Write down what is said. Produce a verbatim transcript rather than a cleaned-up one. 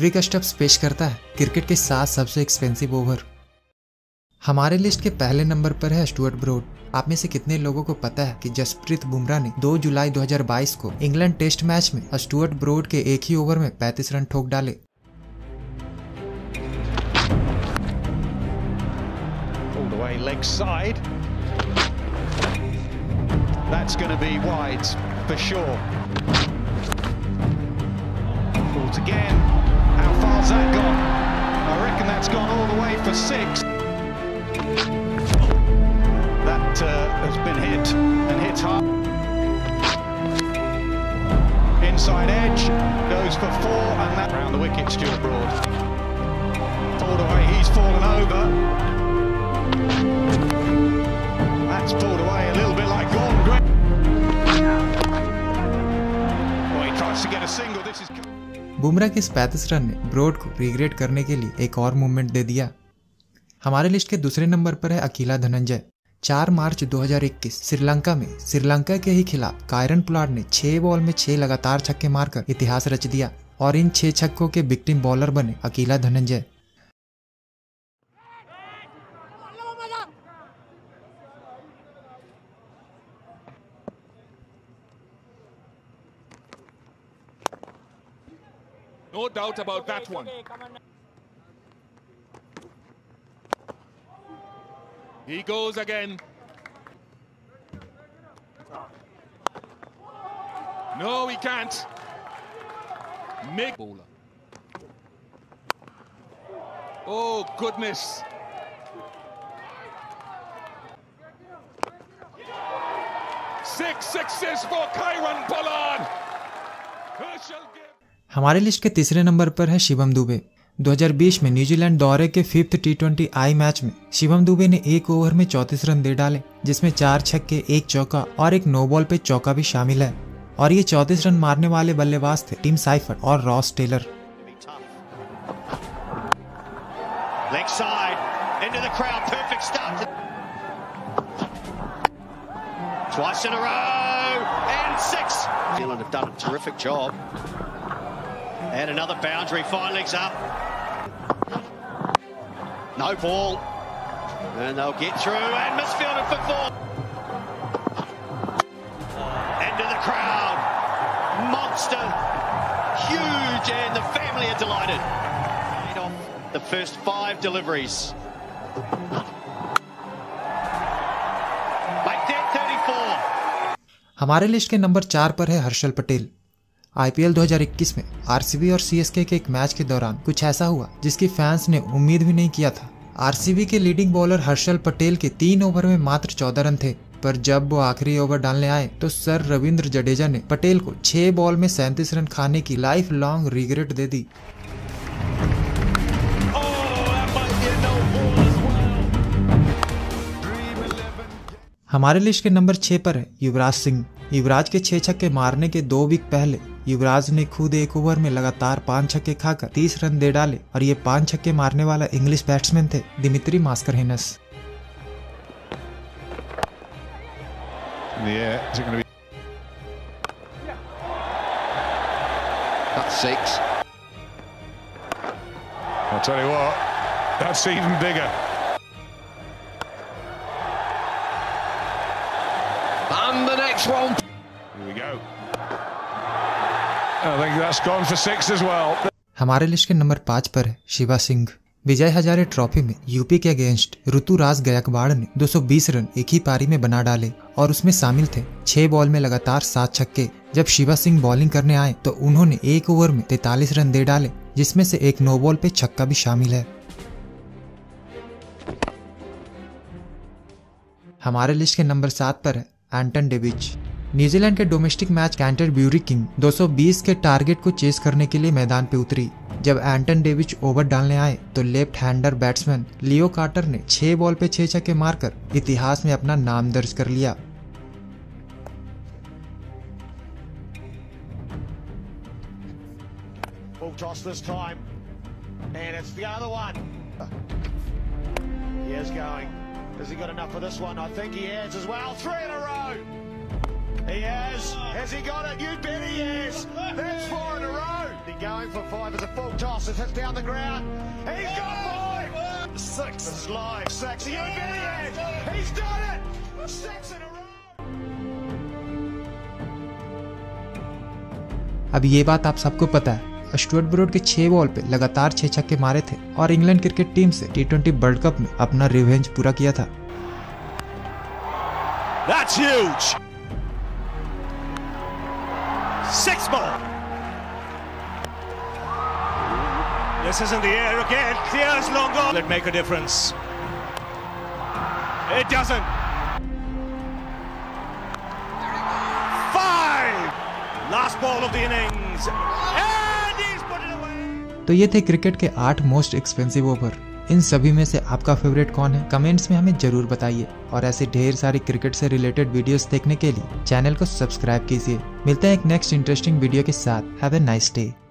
Freak stops पेश करता है क्रिकेट के सात सबसे एक्सपेंसिव ओवर। हमारे लिस्ट के पहले नंबर पर है स्टुअर्ट ब्रॉड। आप में से कितने लोगों को पता है कि जसप्रीत बुमराह ने दो जुलाई दो हज़ार बाईस को इंग्लैंड टेस्ट मैच में स्टुअर्ट ब्रॉड के एक ही ओवर में पैंतीस रन ठोक डाले। That's going to be wide for sure. Ball again. How far's that gone? I reckon that's gone all the way for six. That uh, has been hit and hit hard. Inside edge goes for four, and that round the wicket. Stuart Broad pulled away. He's fallen over. That's pulled away a little bit like Gordon Gray. Well, he tries to get a single. This is. Bumrah के इस पैंतीस run ने broad को regret करने के लिए एक और मूवमेंट दे दिया। हमारे लिस्ट के दूसरे नंबर पर है अकीला धनंजय। चार मार्च दो हज़ार इक्कीस श्रीलंका में श्रीलंका के ही खिलाफ कायरन पोलार्ड ने छह बॉल में छह लगातार छक्के मारकर इतिहास रच दिया और इन छह छक्कों के विक्टिम बॉलर बने Akila Dhananjaya. No doubt about that one. He goes again. No, he can't. Make bowler. Oh, goodness. Six sixes for Kieron Pollard. Herschel. हमारे लिस्ट के तीसरे नंबर पर है शिवम दुबे। दो हज़ार बीस में न्यूजीलैंड दौरे के fifth T twenty I match में शिवम दुबे ने एक ओवर में चौंतीस रन दे डाले, जिसमें चार छक्के, एक चौका और एक नो बॉल पे चौका भी शामिल है। और ये चौंतीस रन मारने वाले बल्लेबाज थे टिम साइफर्ट और Ross Taylor. And another boundary, fine legs up. No ball. And they'll get through and misfielded for four. Into the crowd. Monster. Huge, and the family are delighted. Off the first five deliveries. By ten thirty-four. हमारे list के number चार पर है Harshal Patel. IPL दो हज़ार इक्कीस में RCB और सीएसके के एक मैच के दौरान कुछ ऐसा हुआ जिसकी फैंस ने उम्मीद भी नहीं किया था। आरसीबी के लीडिंग बॉलर हर्षल पटेल के तीन ओवर में मात्र चौदह रन थे, पर जब वो आखिरी ओवर डालने आए तो सर रविंद्र जडेजा ने पटेल को छह बॉल में सैंतीस रन खाने की लाइफ लॉन्ग रिग्रेट दे दी। हमारे लिस्ट के नंबर छह पर है युवराज सिंह। युवराज के छह छक्के मारने के दो वीक पहले युवराज ने खुद एक ओवर में लगातार पांच छक्के खाकर तीस रन दे डाले और ये पांच छक्के मारने वाला इंग्लिश बैट्समैन थे Dimitri Mascarenhas. And the next one. Here we go. I think that's gone for six as well. हमारे लिस्ट के नंबर पाँच पर है शिवा सिंह। विजय हजारे ट्रॉफी में यूपी के अगेंस्ट ऋतुराज गायकवाड़ ने दो सौ बीस रन एक ही पारी में बना डाले और उसमें शामिल थे छह बॉल में लगातार सात छक्के। जब शिवा सिंह बॉलिंग करने आए तो उन्होंने एक ओवर में तैंतालीस रन दे डाले, जिसमें से एक नो बॉल पे छक्का भी शामिल है। हमारे लिस्ट के नंबर सात पर है एंटन डेविच। न्यूजीलैंड के डोमेस्टिक मैच कैंटरबरी किंग दो सौ बीस के टारगेट को चेस करने के लिए मैदान पे उतरी। जब एंटन डेविच ओवर डालने आए तो left hander batsman Leo Carter ने छह बॉल पे छह छक्के मारकर इतिहास में अपना नाम दर्ज कर लिया। Has he got enough for this one? I think he has as well. Three in a row. He has. Has he got it? You bet he has. That's four in a row. He's going for five as a full toss. It hits down the ground. He's got five. Six. It's live. Six. You bet he has. He's done it. Six in a row. अब ये बात आप सबको पता है, Stuart Broad के छह ball पे लगातार छह छक्के मारे थे और इंग्लैंड क्रिकेट टीम से टी ट्वेंटी वर्ल्ड कप में अपना रिवेंज पूरा किया था। That's huge. Six more. This is in the air again. Clears long on. It'd make a difference. It doesn't. Five. Last ball of the innings. And he's put it away. तो ये थे cricket के आठ most expensive over. इन सभी में से आपका favourite कौन है? कमेंट्स में हमें जरूर बताइए और ऐसे ढेर सारी क्रिकेट से रिलेटेड वीडियोस देखने के लिए चैनल को सब्सक्राइब कीजिए। मिलते हैं एक नेक्स्ट इंटरेस्टिंग वीडियो के साथ। Have a nice day.